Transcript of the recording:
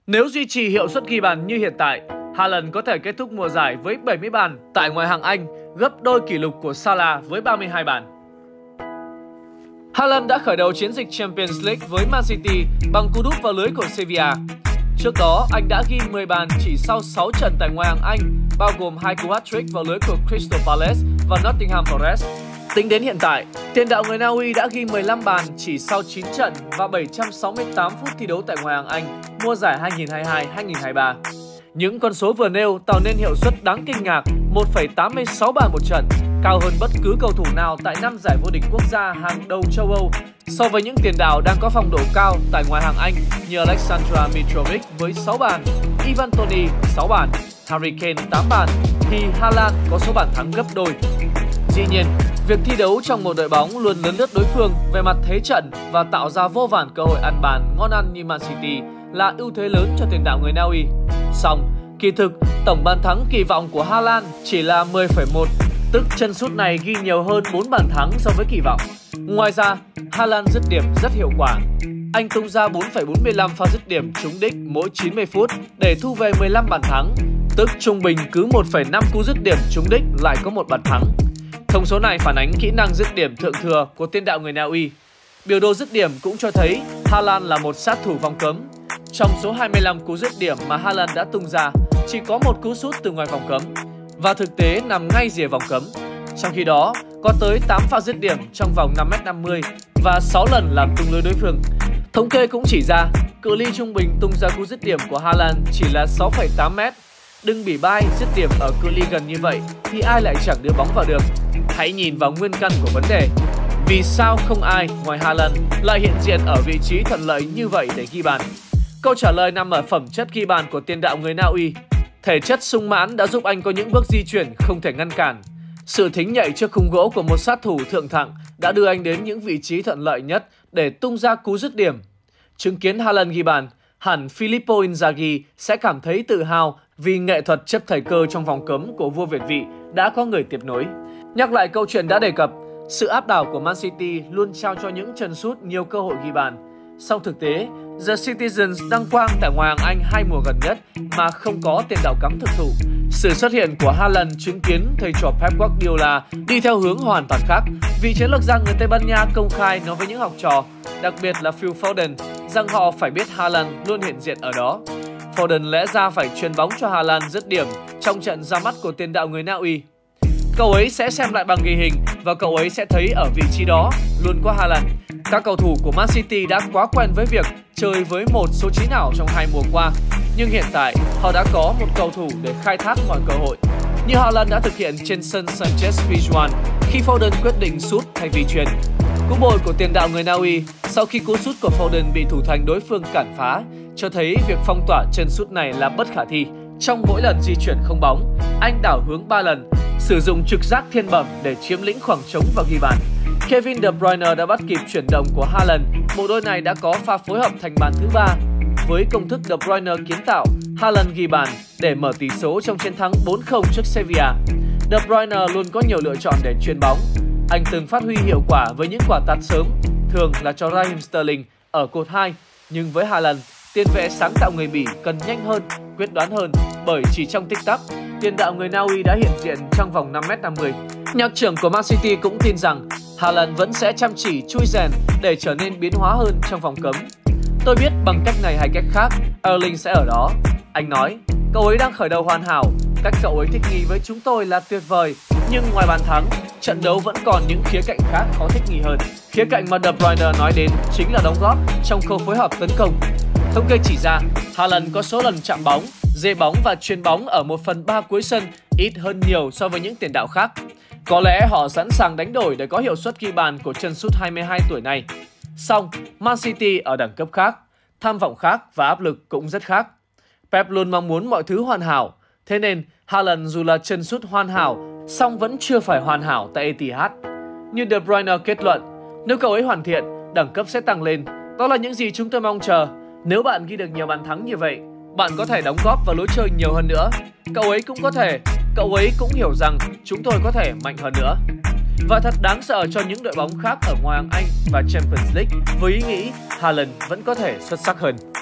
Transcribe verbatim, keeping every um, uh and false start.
Nếu duy trì hiệu suất ghi bàn như hiện tại, Haaland có thể kết thúc mùa giải với bảy mươi bàn tại ngoại hạng Anh, gấp đôi kỷ lục của Salah với ba mươi hai bàn. Haaland đã khởi đầu chiến dịch Champions League với Man City bằng cú đúp vào lưới của Sevilla. Trước đó, anh đã ghi mười bàn chỉ sau sáu trận tại ngoại hạng Anh, bao gồm hai cú hat-trick vào lưới của Crystal Palace và Nottingham Forest. Tính đến hiện tại, tiền đạo người Na Uy đã ghi mười lăm bàn chỉ sau chín trận và bảy trăm sáu mươi tám phút thi đấu tại ngoại hạng Anh mùa giải hai nghìn không trăm hai mươi hai hai nghìn không trăm hai mươi ba. Những con số vừa nêu tạo nên hiệu suất đáng kinh ngạc một phẩy tám mươi sáu bàn một trận, cao hơn bất cứ cầu thủ nào tại năm giải vô địch quốc gia hàng đầu châu Âu. So với những tiền đạo đang có phong độ cao tại ngoại hạng Anh như Aleksandar Mitrovic với sáu bàn, Ivan Toney sáu bàn, Harry Kane tám bàn, thì Haaland có số bàn thắng gấp đôi. Dĩ nhiên, việc thi đấu trong một đội bóng luôn lấn lướt đối phương về mặt thế trận và tạo ra vô vàn cơ hội ăn bàn ngon ăn như Man City là ưu thế lớn cho tiền đạo người Na Uy. Song, kỳ thực, tổng bàn thắng kỳ vọng của Haaland chỉ là mười phẩy một, tức chân sút này ghi nhiều hơn bốn bàn thắng so với kỳ vọng. Ngoài ra, Haaland dứt điểm rất hiệu quả. Anh tung ra bốn phẩy bốn mươi lăm pha dứt điểm trúng đích mỗi chín mươi phút để thu về mười lăm bàn thắng, tức trung bình cứ một phẩy năm cú dứt điểm trúng đích lại có một bàn thắng. Thông số này phản ánh kỹ năng dứt điểm thượng thừa của tiền đạo người Na Uy. Biểu đồ dứt điểm cũng cho thấy Haaland là một sát thủ vòng cấm. Trong số hai mươi lăm cú dứt điểm mà Haaland đã tung ra, chỉ có một cú sút từ ngoài vòng cấm và thực tế nằm ngay rìa vòng cấm. Trong khi đó, có tới tám pha dứt điểm trong vòng năm mét năm mươi và sáu lần làm tung lưới đối phương. Thống kê cũng chỉ ra, cự ly trung bình tung ra cú dứt điểm của Haaland chỉ là sáu phẩy tám mét. Đừng bỉ bai dứt điểm ở cự ly gần như vậy thì ai lại chẳng đưa bóng vào được. Hãy nhìn vào nguyên căn của vấn đề. Vì sao không ai ngoài Haaland lại hiện diện ở vị trí thuận lợi như vậy để ghi bàn? Câu trả lời nằm ở phẩm chất ghi bàn của tiền đạo người Na Uy. Thể chất sung mãn đã giúp anh có những bước di chuyển không thể ngăn cản. Sự thính nhạy trước khung gỗ của một sát thủ thượng thặng đã đưa anh đến những vị trí thuận lợi nhất để tung ra cú dứt điểm. Chứng kiến Haaland ghi bàn, hẳn Filippo Inzaghi sẽ cảm thấy tự hào vì nghệ thuật chấp thời cơ trong vòng cấm của vua Việt vị đã có người tiếp nối. Nhắc lại câu chuyện đã đề cập, sự áp đảo của Man City luôn trao cho những chân sút nhiều cơ hội ghi bàn. Song thực tế, The Citizens đăng quang tại ngoại hạng Anh hai mùa gần nhất mà không có tiền đạo cắm thực thụ. Sự xuất hiện của Haaland chứng kiến thầy trò Pep Guardiola đi theo hướng hoàn toàn khác, vì chiến lược gia người Tây Ban Nha công khai nói với những học trò, đặc biệt là Phil Foden, rằng họ phải biết Haaland luôn hiện diện ở đó. Foden lẽ ra phải chuyền bóng cho Haaland dứt điểm trong trận ra mắt của tiền đạo người Na Uy. Cậu ấy sẽ xem lại bằng ghi hình và cậu ấy sẽ thấy ở vị trí đó luôn có Haaland. Các cầu thủ của Man City đã quá quen với việc chơi với một số chín ảo trong hai mùa qua, nhưng hiện tại họ đã có một cầu thủ để khai thác mọi cơ hội, như Haaland đã thực hiện trên sân Sanchez-Pizjuan khi Foden quyết định sút thay vì chuyền. Cú bồi của tiền đạo người Na Uy sau khi cú sút của Foden bị thủ thành đối phương cản phá cho thấy việc phong tỏa chân sút này là bất khả thi. Trong mỗi lần di chuyển không bóng, anh đảo hướng ba lần, sử dụng trực giác thiên bẩm để chiếm lĩnh khoảng trống và ghi bàn. Kevin De Bruyne đã bắt kịp chuyển động của Haaland, bộ đôi này đã có pha phối hợp thành bàn thứ ba. Với công thức De Bruyne kiến tạo, Haaland ghi bàn để mở tỷ số trong chiến thắng bốn không trước Sevilla. De Bruyne luôn có nhiều lựa chọn để chuyền bóng. Anh từng phát huy hiệu quả với những quả tạt sớm, thường là cho Raheem Sterling ở cột hai, nhưng với Haaland, tiền vệ sáng tạo người Bỉ cần nhanh hơn, quyết đoán hơn, bởi chỉ trong tích tắc, tiền đạo người Na Uy đã hiện diện trong vòng năm mét năm mươi. Nhạc trưởng của Man City cũng tin rằng Haaland vẫn sẽ chăm chỉ chui rèn để trở nên biến hóa hơn trong vòng cấm. Tôi biết bằng cách này hay cách khác, Erling sẽ ở đó. Anh nói, cậu ấy đang khởi đầu hoàn hảo, cách cậu ấy thích nghi với chúng tôi là tuyệt vời. Nhưng ngoài bàn thắng, trận đấu vẫn còn những khía cạnh khác khó thích nghi hơn. Khía cạnh mà De Bruyne nói đến chính là đóng góp trong khâu phối hợp tấn công. Thống kê chỉ ra, Haaland có số lần chạm bóng, dê bóng và chuyền bóng ở một phần ba cuối sân ít hơn nhiều so với những tiền đạo khác. Có lẽ họ sẵn sàng đánh đổi để có hiệu suất ghi bàn của chân sút hai mươi hai tuổi này. Song, Man City ở đẳng cấp khác, tham vọng khác và áp lực cũng rất khác. Pep luôn mong muốn mọi thứ hoàn hảo, thế nên Haaland dù là chân sút hoàn hảo, song vẫn chưa phải hoàn hảo tại Etihad. Như De Bruyne kết luận, nếu cậu ấy hoàn thiện, đẳng cấp sẽ tăng lên. Đó là những gì chúng tôi mong chờ. Nếu bạn ghi được nhiều bàn thắng như vậy, bạn có thể đóng góp vào lối chơi nhiều hơn nữa. Cậu ấy cũng có thể, cậu ấy cũng hiểu rằng chúng tôi có thể mạnh hơn nữa. Và thật đáng sợ cho những đội bóng khác ở ngoại hạng Anh và Champions League với ý nghĩ Haaland vẫn có thể xuất sắc hơn.